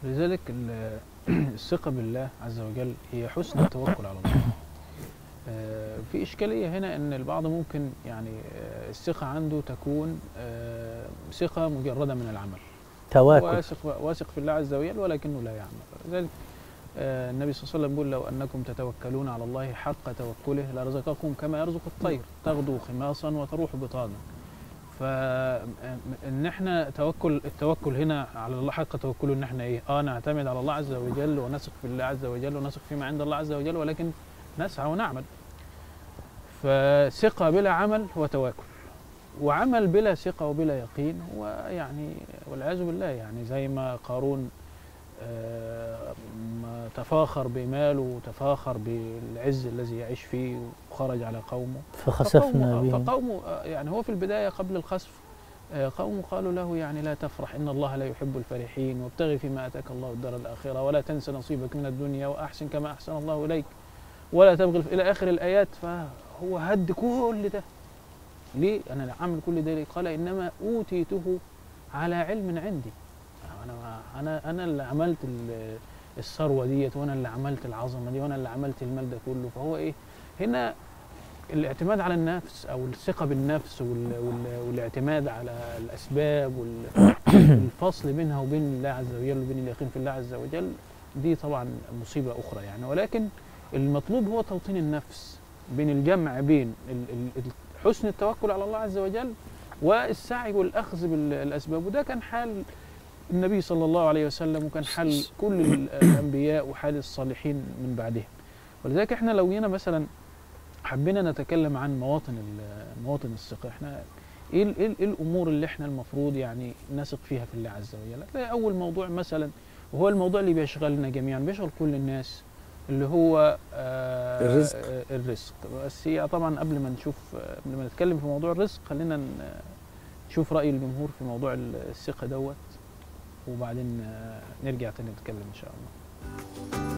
لذلك الثقة بالله عز وجل هي حسن التوكل على الله. في إشكالية هنا إن البعض ممكن يعني الثقة عنده تكون ثقة مجردة من العمل، تواكل. واثق في الله عز وجل ولكنه لا يعمل. لذلك النبي صلى الله عليه وسلم يقول: لو أنكم تتوكلون على الله حق توكله لرزقكم كما يرزق الطير تغدو خماصا وتروح بطانا. فإن احنا التوكل هنا على الله حق توكله، إن احنا نعتمد على الله عز وجل ونثق في الله عز وجل ونثق فيما عند الله عز وجل، ولكن نسعى ونعمل. فثقة بلا عمل هو تواكل، وعمل بلا ثقة وبلا يقين هو يعني والعياذ بالله يعني زي ما قارون تفاخر بماله وتفاخر بالعز الذي يعيش فيه وخرج على قومه فخسفنا بهم. فقومه يعني هو في البداية قبل الخسف قومه قالوا له يعني لا تفرح إن الله لا يحب الفرحين، وابتغي فيما آتاك الله الدار الآخرة ولا تنس نصيبك من الدنيا وأحسن كما أحسن الله إليك ولا تبغي إلى آخر الآيات. فهو هد كل ده ليه؟ أنا عامل كل ده ليه؟ قال: إنما أوتيته على علم عندي. أنا اللي عملت الثروة ديت، وأنا اللي عملت العظمة دي، وأنا اللي عملت المال ده كله. فهو هنا الاعتماد على النفس أو الثقة بالنفس والاعتماد على الأسباب والفصل بينها وبين الله عز وجل وبين اليقين في الله عز وجل، دي طبعا مصيبة أخرى يعني. ولكن المطلوب هو توطين النفس بين الجمع بين حسن التوكل على الله عز وجل والسعي والأخذ بالأسباب. وده كان حال النبي صلى الله عليه وسلم، وكان حال كل الأنبياء وحال الصالحين من بعدهم. ولذلك احنا لو جينا مثلا حبينا نتكلم عن مواطن الثقة، احنا ايه الأمور اللي احنا المفروض يعني نثق فيها في الله عز وجل؟ هتلاقي أول موضوع مثلا، وهو الموضوع اللي بيشغلنا جميعا، بيشغل كل الناس، اللي هو الرزق. بس هي طبعا قبل ما نتكلم في موضوع الرزق، خلينا نشوف رأي الجمهور في موضوع الثقة دوت، وبعدين نرجع تاني نتكلم إن شاء الله.